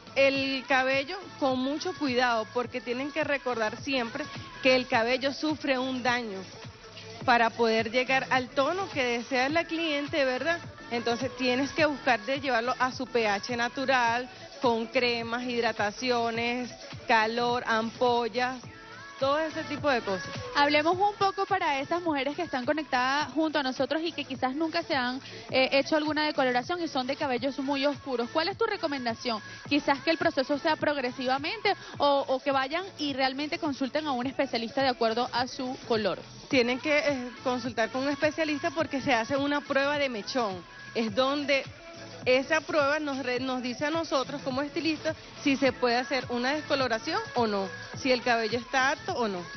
el cabello con mucho cuidado, porque tienen que recordar siempre que el cabello sufre un daño. para poder llegar al tono que desea la cliente, ¿verdad? Entonces tienes que buscar de llevarlo a su pH natural, con cremas, hidrataciones, calor, ampollas, todo ese tipo de cosas. Hablemos un poco para esas mujeres que están conectadas junto a nosotros y que quizás nunca se han eh, hecho alguna decoloración y son de cabellos muy oscuros. ¿Cuál es tu recomendación? Quizás que el proceso sea progresivamente o, o que vayan y realmente consulten a un especialista de acuerdo a su color. Tienen que eh, consultar con un especialista porque se hace una prueba de mechón. Es donde esa prueba nos, re, nos dice a nosotros como estilistas si se puede hacer una descoloración o no, si el cabello está apto o no.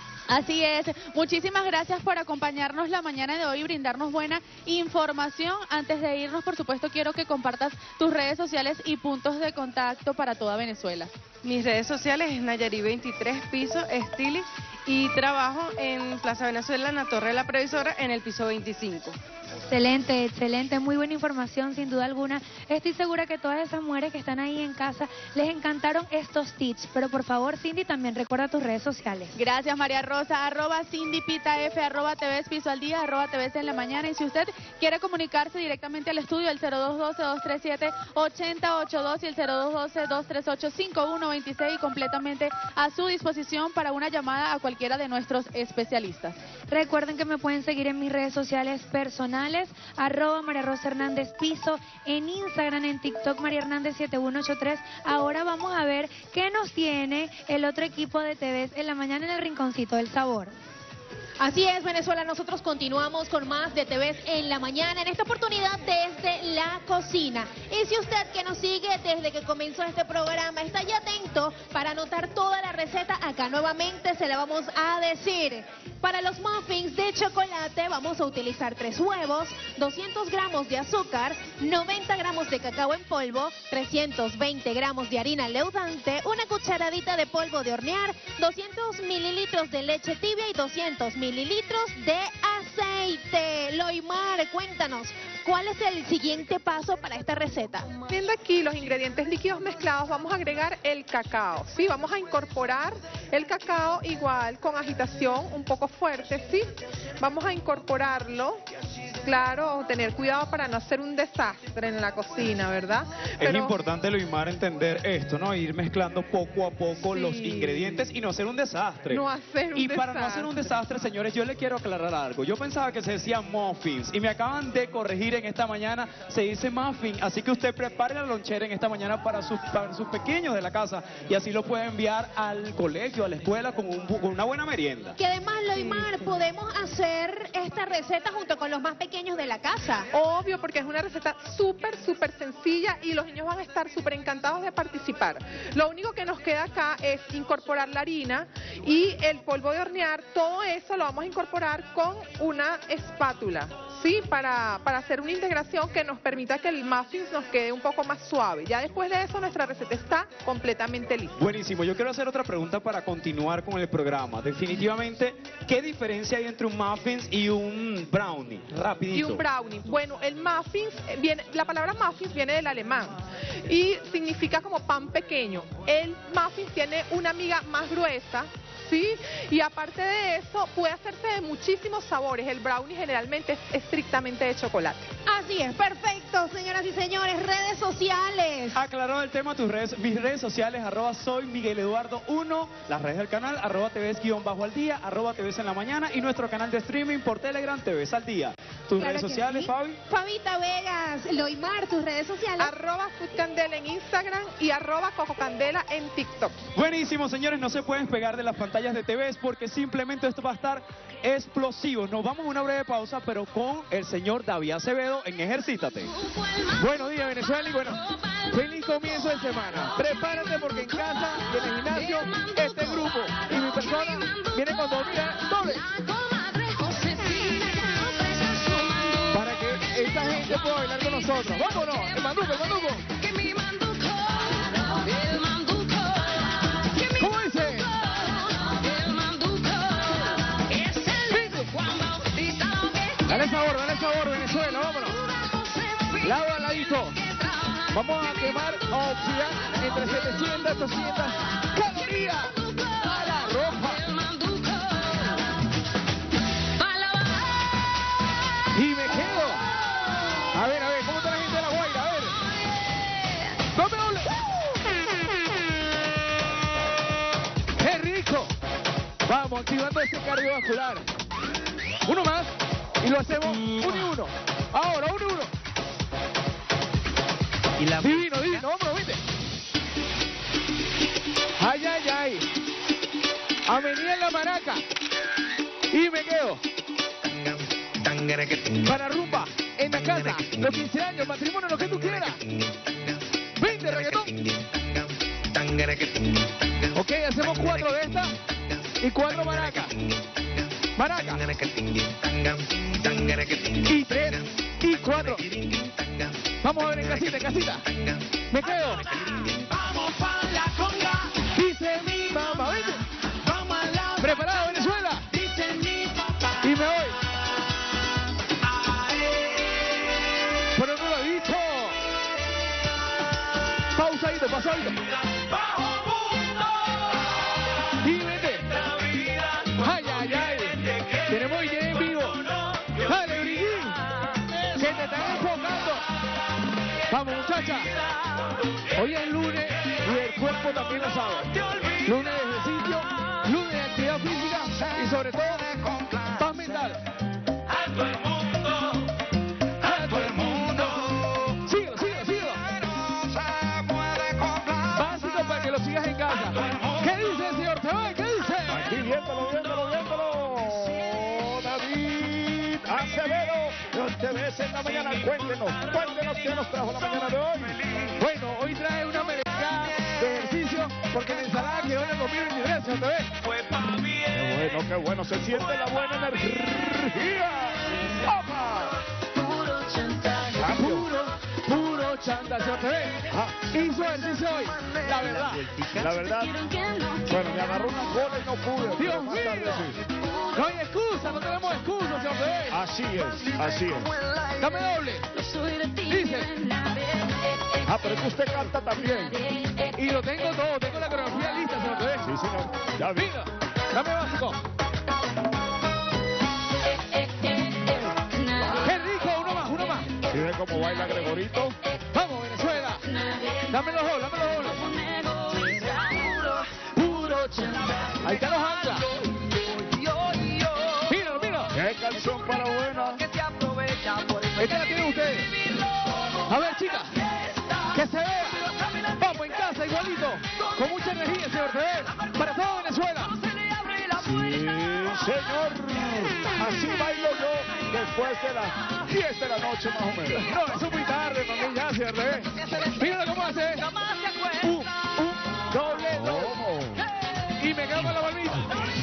Así es. Muchísimas gracias por acompañarnos la mañana de hoy y brindarnos buena información. Antes de irnos, por supuesto, quiero que compartas tus redes sociales y puntos de contacto para toda Venezuela. Mis redes sociales es Nayari veintitrés, piso, Stylist, y trabajo en Plaza Venezuela, en la Torre de la Previsora, en el piso veinticinco. Excelente, excelente, muy buena información sin duda alguna. Estoy segura que todas esas mujeres que están ahí en casa les encantaron estos tips, pero por favor, Cindy, también recuerda tus redes sociales. Gracias, María Rosa, arroba Cindy Pita F, arroba T V Piso al Día, arroba T V en la mañana, y si usted quiere comunicarse directamente al estudio, el cero dos uno dos, dos tres siete, ocho cero ocho dos y el cero dos uno dos, dos tres ocho, cinco uno dos seis, completamente a su disposición para una llamada a cualquiera de nuestros especialistas. Recuerden que me pueden seguir en mis redes sociales personales, arroba María Rosa Hernández Piso, en Instagram, en TikTok, María Hernández siete uno ocho tres. Ahora vamos a ver qué nos tiene el otro equipo de T V en la mañana en el Rinconcito del Sabor. Así es, Venezuela, nosotros continuamos con más de T V en la mañana, en esta oportunidad desde la cocina. Y si usted que nos sigue desde que comenzó este programa está ya atento para anotar toda la receta, acá nuevamente se la vamos a decir. Para los muffins de chocolate vamos a utilizar tres huevos, doscientos gramos de azúcar, noventa gramos de cacao en polvo, trescientos veinte gramos de harina leudante, una cucharadita de polvo de hornear, doscientos mililitros de leche tibia y doscientos mililitros de aceite. Loimar, cuéntanos, ¿cuál es el siguiente paso para esta receta? Viendo aquí los ingredientes líquidos mezclados, vamos a agregar el cacao, ¿sí? Vamos a incorporar el cacao igual con agitación un poco fuerte, ¿sí? Vamos a incorporarlo, claro, tener cuidado para no hacer un desastre en la cocina, ¿verdad? Es Pero importante, Loimar, entender esto, ¿no? Ir mezclando poco a poco Sí. los ingredientes y no hacer un desastre. no hacer un Y para no hacer un desastre. desastre, señores, yo le quiero aclarar algo. Yo pensaba que se decía muffins y me acaban de corregir en esta mañana, se dice muffin, así que usted prepare la lonchera en esta mañana para sus, para sus pequeños de la casa y así lo puede enviar al colegio, a la escuela con, un, con una buena merienda. Que además, Loimar, podemos hacer esta receta junto con los más pequeños de la casa. Obvio, porque es una receta súper, súper sencilla y los niños van a estar súper encantados de participar. Lo único que nos queda acá es incorporar la harina y el polvo de hornear. Todo eso lo vamos a incorporar con una espátula, ¿sí? Para, para hacer una integración que nos permita que el muffin nos quede un poco más suave. Ya después de eso, nuestra receta está completamente lista. Buenísimo, yo quiero hacer otra pregunta para continuar con el programa. Definitivamente, ¿qué diferencia hay entre un muffins y un brownie? Rapidito. Y un brownie. Bueno, el muffins viene, la palabra muffins viene del alemán y significa como pan pequeño. El muffins tiene una miga más gruesa, ¿sí? Y aparte de eso, puede hacerse de muchísimos sabores. El brownie generalmente es estrictamente de chocolate. Así es, perfecto, señoras y señores, redes sociales. Aclarado el tema, tus redes, mis redes sociales, arroba soy Miguel Eduardo uno, las redes del canal, arroba T V guión bajo al día, arroba T V en la mañana y nuestro canal de streaming por Telegram, T V al día. Tus Claro redes que sociales, sí. Fabi. Fabita Vegas, Loimar, tus redes sociales. Arroba Food Candela en Instagram y arroba Coco Candela en TikTok. Buenísimo, señores, no se pueden pegar de las pantallas de T V porque simplemente esto va a estar explosivo. Nos vamos a una breve pausa, pero con el señor David Acevedo en Ejercítate. Buenos días, Venezuela, y bueno, feliz comienzo de semana. Prepárate porque en casa y en el gimnasio este grupo y mi persona viene con doble, doble. Para que esta gente pueda bailar con nosotros. ¡Vámonos! ¡El manduco, el manduco! ¿Cómo dice? Dale sabor, dale sabor, Venezuela, vámonos. Lado al ladito. Vamos a quemar, a oxidar entre setecientas y ochocientas calorías a la ropa. ver, a ver, ¿cómo está la gente de La Guaira? A ver. ¡Dame doble! ¡Qué rico! Vamos, activando este cardiovascular. Uno más y lo hacemos uno y uno. Ahora, uno y uno. Y la divino, divino, vámonos, viste. Ay, ay, ay. Avenida en la Maraca. Y me quedo. Para rumba, en la casa, los quince años, matrimonio, lo que tú quieras. veinte, reggaetón. Ok, hacemos cuatro de estas y cuatro maracas. Maraca. Y tres y cuatro. Vamos a ver en casita, en casita. Me quedo. Vamos pa' la conga. Dice mi mamá, ¿viste? Vamos a la ¿Preparado, Venezuela? Dice mi papá. Y me voy. Pero no lo he dicho. Pausadito, pasadito. Y vete. Ay, ay, ay. Tenemos D J en vivo. Dale, Briguín. Que te están enfocando. Vamos, muchacha. Hoy es lunes y el cuerpo también lo sabe. Lunes de ejercicio, lunes de actividad física y sobre todo paz mental. A todo el mundo. A todo el mundo. Síguelo, síguelo, síguelo. Básico para que lo sigas en casa. ¿Qué dice el señor Tebé? ¿Qué dice? Aquí viéndolo, viéndolo, viéndolo. David Acevedo, los T Vs en la mañana. Cuéntenos, cuéntenos qué nos trajo la mañana de hoy. Bueno, hoy trae una merengada de ejercicio porque la ensalada quedó en el dos mil veintitrés, señor Tebé. Qué bueno, qué bueno. Se siente la buena energía. ¡Opa! Puro chantaje. Puro, puro chanta, señor Tebé. Ah. Hizo ejercicio hoy. La verdad. La verdad, bueno, me agarró una cola y no pude. Dios pero más mío. tarde sí. No hay excusa, no tenemos excusa, señor Tebé. Así es, así es. Dame doble. Dice. Ah, pero es que usted canta también. Y lo tengo todo, tengo la coreografía lista, señor Tebé. Sí, señor. Ya vi. Mira, dame básico. Qué rico, uno más, uno más. ¿Sí ve cómo baila Gregorito? Vamos, Venezuela. Dame los dos, dame los dos. Ahí están los anclas. Míralo, míralo. ¡Qué canción para buena! Esta la tienen ustedes. A ver, chicas. Que se vea. Vamos en casa, igualito. Con mucha energía, señor Tebé. Para todo Venezuela. Sí, señor. Así bailo yo después de las diez de la noche, más o menos. No, eso es muy tarde, también ya, señor Tebé. Míralo cómo hace. Un, un, doble, doble. Y me quedo con la palmita.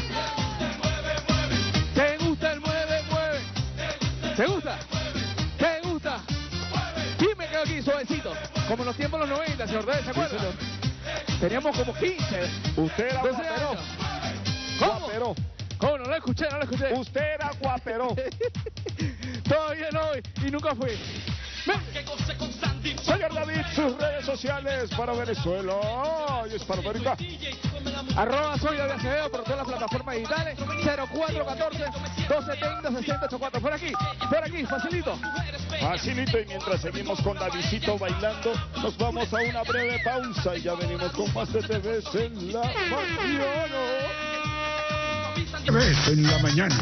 ¿Te gusta el mueve, mueve? ¿Te gusta? ¿Te gusta? Y me quedo aquí suavecito. Como en los tiempos de los noventa, señor Tebé, ¿se acuerdan? Teníamos como quince. Usted era doce guaperó. años. ¿Cómo? Guaperó. ¿Cómo? No lo escuché, no lo escuché. Usted era guaperó. Todavía no, y nunca fui. Ven. Señor David, sus redes sociales para Venezuela y Hispanoamérica. Arroba soy David Acevedo por todas las plataformas digitales. cero cuatro uno cuatro, dos setenta, sesenta ochenta y cuatro. Por aquí, por aquí, facilito. Facilito, y mientras seguimos con Davidcito bailando, nos vamos a una breve pausa y ya venimos con más de T Vs en la mañana. T Vs en la mañana.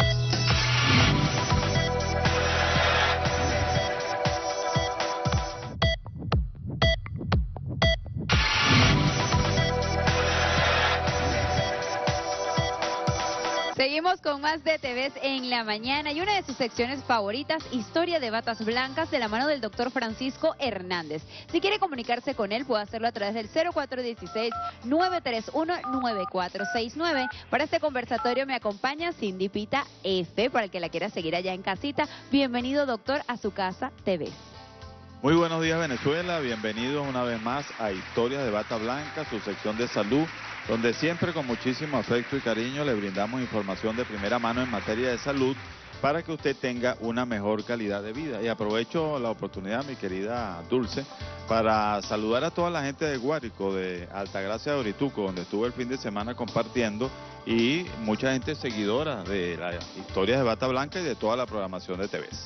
Seguimos con más de T Vs en la mañana y una de sus secciones favoritas, Historia de Batas Blancas, de la mano del doctor Francisco Hernández. Si quiere comunicarse con él, puede hacerlo a través del cero cuatro uno seis, nueve tres uno, nueve cuatro seis nueve. Para este conversatorio me acompaña Cindy Pita F, para el que la quiera seguir allá en casita. Bienvenido, doctor, a su casa T Vs. Muy buenos días, Venezuela. Bienvenidos una vez más a Historias de Bata Blanca, su sección de salud, donde siempre con muchísimo afecto y cariño le brindamos información de primera mano en materia de salud para que usted tenga una mejor calidad de vida. Y aprovecho la oportunidad, mi querida Dulce, para saludar a toda la gente de Guárico, de Altagracia de Orituco, donde estuve el fin de semana compartiendo, y mucha gente seguidora de las Historias de Bata Blanca y de toda la programación de T Vs.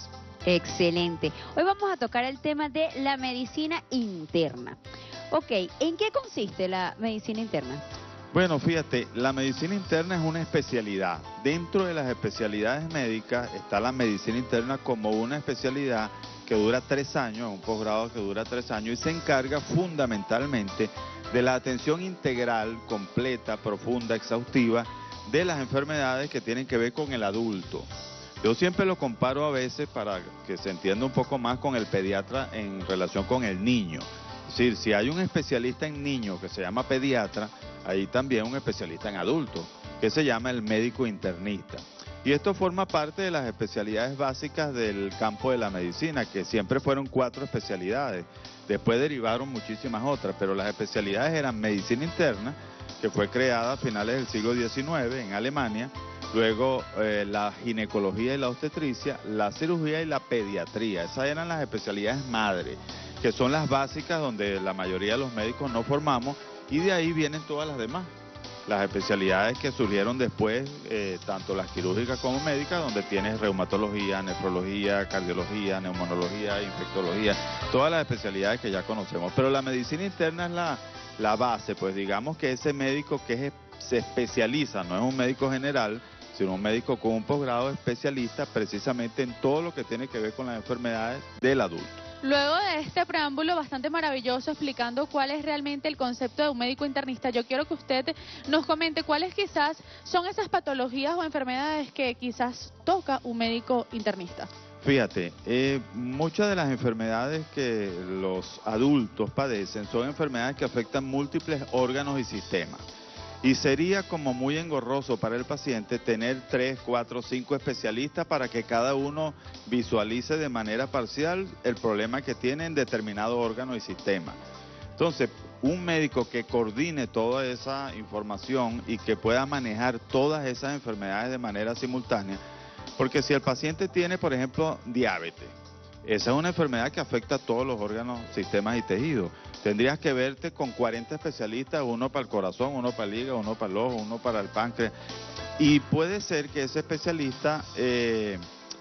Excelente. Hoy vamos a tocar el tema de la medicina interna. Ok, ¿en qué consiste la medicina interna? Bueno, fíjate, la medicina interna es una especialidad. Dentro de las especialidades médicas está la medicina interna como una especialidad que dura tres años, un posgrado que dura tres años y se encarga fundamentalmente de la atención integral, completa, profunda, exhaustiva de las enfermedades que tienen que ver con el adulto. Yo siempre lo comparo a veces para que se entienda un poco más con el pediatra en relación con el niño. Es decir, si hay un especialista en niños que se llama pediatra, hay también un especialista en adultos que se llama el médico internista. Y esto forma parte de las especialidades básicas del campo de la medicina, que siempre fueron cuatro especialidades. Después derivaron muchísimas otras, pero las especialidades eran medicina interna, que fue creada a finales del siglo diecinueve en Alemania, luego eh, la ginecología y la obstetricia, la cirugía y la pediatría. Esas eran las especialidades madres, que son las básicas donde la mayoría de los médicos nos formamos, y de ahí vienen todas las demás. Las especialidades que surgieron después, eh, tanto las quirúrgicas como médicas, donde tienes reumatología, nefrología, cardiología, neumonología, infectología, todas las especialidades que ya conocemos. Pero la medicina interna es la, la base, pues digamos que ese médico que es, se especializa, no es un médico general, sino un médico con un posgrado especialista precisamente en todo lo que tiene que ver con las enfermedades del adulto. Luego de este preámbulo bastante maravilloso explicando cuál es realmente el concepto de un médico internista, yo quiero que usted nos comente cuáles quizás son esas patologías o enfermedades que quizás toca un médico internista. Fíjate, eh, muchas de las enfermedades que los adultos padecen son enfermedades que afectan múltiples órganos y sistemas. Y sería como muy engorroso para el paciente tener tres, cuatro, cinco especialistas para que cada uno visualice de manera parcial el problema que tiene en determinado órgano y sistema. Entonces, un médico que coordine toda esa información y que pueda manejar todas esas enfermedades de manera simultánea, porque si el paciente tiene, por ejemplo, diabetes, esa es una enfermedad que afecta a todos los órganos, sistemas y tejidos. Tendrías que verte con cuarenta especialistas, uno para el corazón, uno para el hígado, uno para el ojo, uno para el páncreas. Y puede ser que ese especialista eh,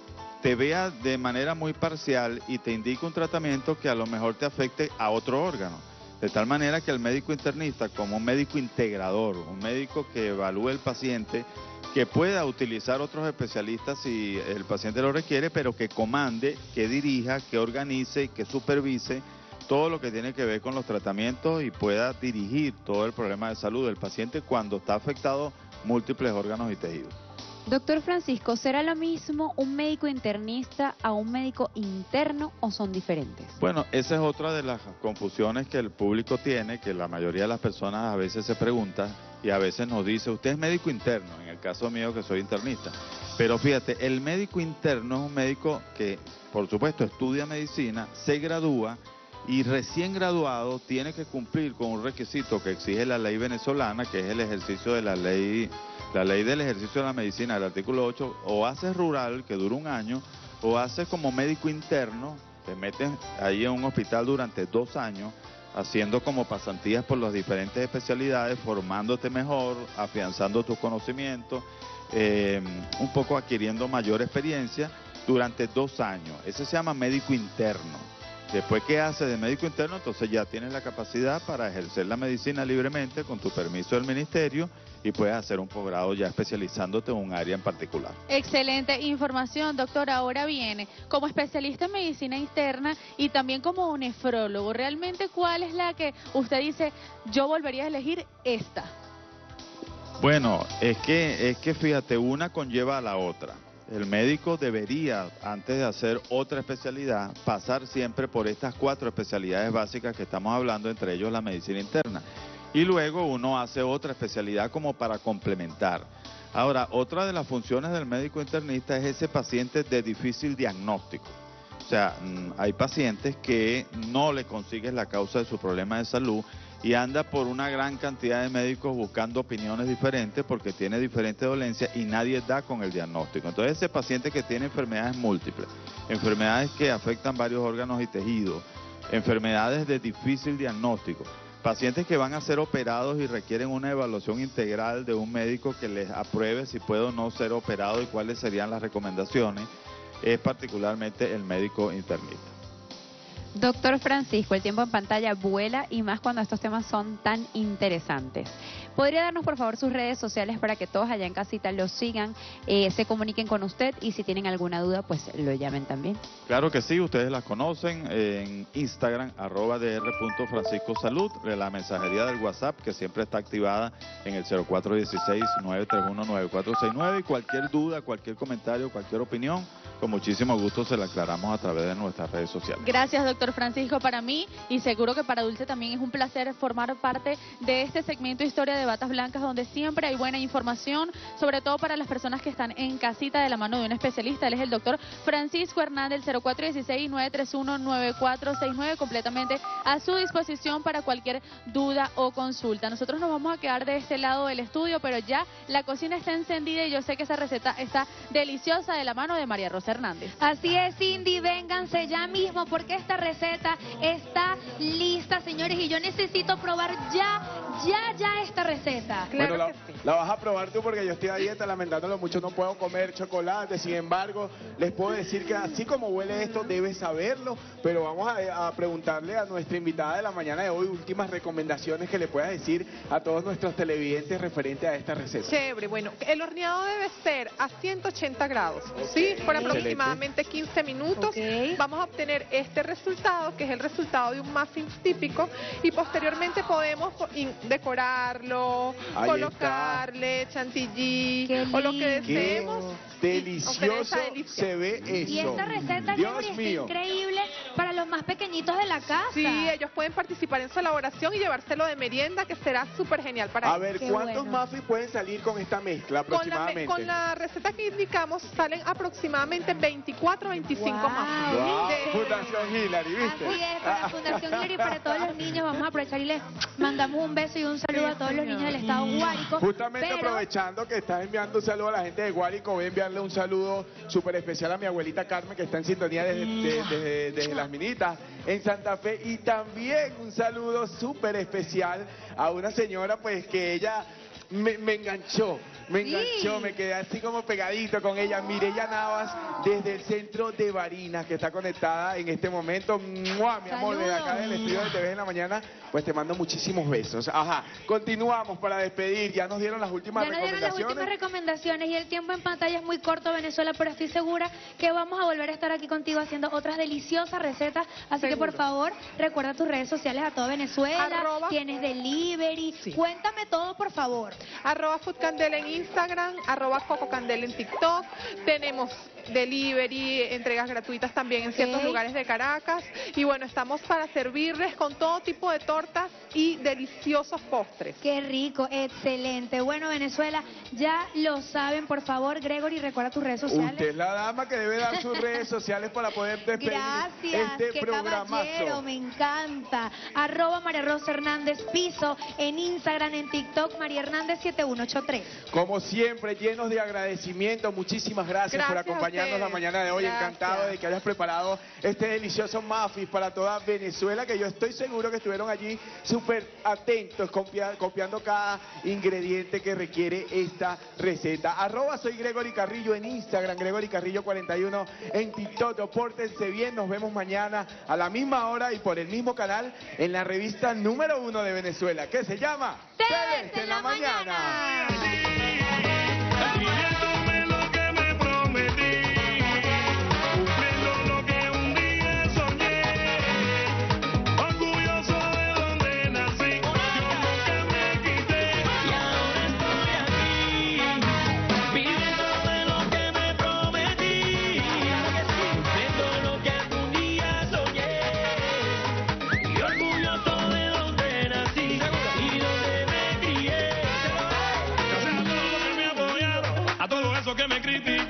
te vea de manera muy parcial y te indique un tratamiento que a lo mejor te afecte a otro órgano. De tal manera que el médico internista, como un médico integrador, un médico que evalúe el paciente, que pueda utilizar otros especialistas si el paciente lo requiere, pero que comande, que dirija, que organice, que supervise todo lo que tiene que ver con los tratamientos y pueda dirigir todo el problema de salud del paciente cuando está afectado múltiples órganos y tejidos. Doctor Francisco, ¿será lo mismo un médico internista a un médico interno o son diferentes? Bueno, esa es otra de las confusiones que el público tiene, que la mayoría de las personas a veces se preguntan y a veces nos dice, usted es médico interno, en el caso mío que soy internista. Pero fíjate, el médico interno es un médico que, por supuesto, estudia medicina, se gradúa y recién graduado tiene que cumplir con un requisito que exige la ley venezolana, que es el ejercicio de la ley, la ley del ejercicio de la medicina, el artículo ocho, o haces rural, que dura un año, o haces como médico interno, te metes ahí en un hospital durante dos años, haciendo como pasantías por las diferentes especialidades, formándote mejor, afianzando tus conocimientos, eh, un poco adquiriendo mayor experiencia durante dos años. Ese se llama médico interno. Después que haces de médico interno, entonces ya tienes la capacidad para ejercer la medicina libremente con tu permiso del ministerio y puedes hacer un posgrado ya especializándote en un área en particular. Excelente información, doctor. Ahora viene, como especialista en medicina interna y también como un nefrólogo, ¿realmente cuál es la que usted dice, yo volvería a elegir esta? Bueno, es que, es que fíjate, una conlleva a la otra. El médico debería, antes de hacer otra especialidad, pasar siempre por estas cuatro especialidades básicas que estamos hablando, entre ellos la medicina interna. Y luego uno hace otra especialidad como para complementar. Ahora, otra de las funciones del médico internista es ese paciente de difícil diagnóstico. O sea, hay pacientes que no le consigues la causa de su problema de salud y anda por una gran cantidad de médicos buscando opiniones diferentes porque tiene diferentes dolencias y nadie da con el diagnóstico. Entonces ese paciente que tiene enfermedades múltiples, enfermedades que afectan varios órganos y tejidos, enfermedades de difícil diagnóstico, pacientes que van a ser operados y requieren una evaluación integral de un médico que les apruebe si puede o no ser operado y cuáles serían las recomendaciones. es particularmente el médico internista. Doctor Francisco, el tiempo en pantalla vuela y más cuando estos temas son tan interesantes. ¿Podría darnos por favor sus redes sociales para que todos allá en casita los sigan, eh, se comuniquen con usted y si tienen alguna duda pues lo llamen también? Claro que sí, ustedes las conocen en Instagram, arroba dr.franciscosalud, la mensajería del WhatsApp que siempre está activada en el cero cuatro uno seis, nueve tres uno, nueve cuatro seis nueve y cualquier duda, cualquier comentario, cualquier opinión, con muchísimo gusto se la aclaramos a través de nuestras redes sociales. Gracias, doctor Francisco. Para mí, y seguro que para Dulce también, es un placer formar parte de este segmento Historia de Batas Blancas, donde siempre hay buena información, sobre todo para las personas que están en casita de la mano de un especialista. Él es el doctor Francisco Hernández, cero cuatro uno seis, nueve tres uno, nueve cuatro seis nueve, completamente a su disposición para cualquier duda o consulta. Nosotros nos vamos a quedar de este lado del estudio, pero ya la cocina está encendida y yo sé que esa receta está deliciosa de la mano de María Rosa Hernández. Así es, Cindy, vénganse ya mismo porque esta receta está lista, señores, y yo necesito probar ya, ya, ya esta receta. Bueno, la, la vas a probar tú porque yo estoy a dieta, lamentándolo mucho, no puedo comer chocolate. Sin embargo, les puedo decir que así como huele esto, debes saberlo. Pero vamos a, a preguntarle a nuestra invitada de la mañana de hoy últimas recomendaciones que le puedas decir a todos nuestros televidentes referente a esta receta. Chévere, bueno, el horneado debe ser a ciento ochenta grados, ¿sí? Por aproximadamente quince minutos. Okay. Vamos a obtener este resultado, que es el resultado de un muffin típico, y posteriormente podemos decorarlo, Ahí colocarle chantilly o lo que deseemos. Qué delicioso se ve eso. Y esta receta, Dios Gregory, está mío. increíble para los más pequeñitos de la casa. Sí, ellos pueden participar en su elaboración y llevárselo de merienda, que será súper genial para A ellos. ver, Qué ¿cuántos bueno. muffins pueden salir con esta mezcla Con la, me- aproximadamente? con la receta que indicamos salen aproximadamente veinticuatro, veinticinco Wow. muffins. Wow, De- Fundación Hillary, ¿viste? Así es, para la Fundación Hillary y para todos los niños. Vamos a aprovechar y les mandamos un beso y un saludo a todos los niños del estado Guárico. Justamente pero- aprovechando que estás enviando un saludo a la gente de Guárico, voy a enviarle un saludo súper especial a mi abuelita Carmen, que está en sintonía desde, de- desde- desde Las Minitas, en Santa Fe, y también un saludo súper especial a una señora pues que ella me, me enganchó. Me enganchó, me quedé así como pegadito con ella. Mireya Navas, desde el centro de Barinas, que está conectada en este momento. ¡Mua! Mi amor, desde acá del estudio de T V en la mañana, pues te mando muchísimos besos. Ajá, continuamos para despedir. Ya nos dieron las últimas Ya nos dieron las recomendaciones. últimas recomendaciones y el tiempo en pantalla es muy corto, Venezuela, pero estoy segura que vamos a volver a estar aquí contigo haciendo otras deliciosas recetas. Así que por Seguro. favor, recuerda tus redes sociales a todo Venezuela. Arroba- Tienes delivery. Sí. Cuéntame todo, por favor. Arroba Food Candela en Instagram, arroba Coco Candela en TikTok. Tenemos delivery, entregas gratuitas también en ciertos Ok. lugares de Caracas. Y bueno, estamos para servirles con todo tipo de tortas y deliciosos postres. Qué rico, excelente. Bueno, Venezuela, ya lo saben, por favor, Gregory, recuerda tus redes sociales. Usted es la dama que debe dar sus redes sociales para poder despedir Gracias, este qué programazo. caballero, me encanta. Arroba María Rosa Hernández Piso, en Instagram, en TikTok, María Hernández siete uno ocho tres. Como siempre, llenos de agradecimiento, muchísimas gracias, Gracias por a acompañarnos la ustedes. mañana de hoy. Gracias. Encantado de que hayas preparado este delicioso muffin para toda Venezuela, que yo estoy seguro que estuvieron allí súper atentos, copia- copiando cada ingrediente que requiere esta receta. Arroba soy Gregory Carrillo en Instagram, Gregory Carrillo cuarenta y uno en TikTok. Pórtense bien, nos vemos mañana a la misma hora y por el mismo canal en la revista número uno de Venezuela, que se llama T T V V en la mañana. Cumpliéndome lo que me prometí, cumpliendo lo que un día soñé, orgulloso de donde nací, yo nunca me quité y ahora estoy aquí, viviendo de lo que me prometí, cumpliendo lo que algún día soñé, y orgulloso de donde nací y donde me crié. Gracias a todos los que me apoyaron, a todos esos que me criticaron.